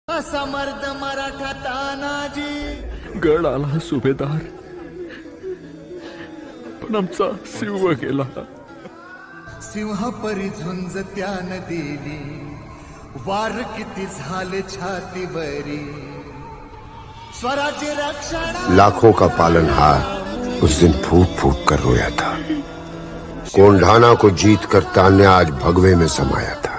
समर्थ मराठा तानाजी. गड आला सुभेदार, पण आमचा सिंह गेला. सिंह परी झुंज त्यानं दिली, वार किती झाले छातीवरी. स्वराज्य रक्षण. लाखों का पालनहार उस दिन फूट फूट कर रोया था. कोंढाना को जीत कर तान्या आज भगवे में समाया था.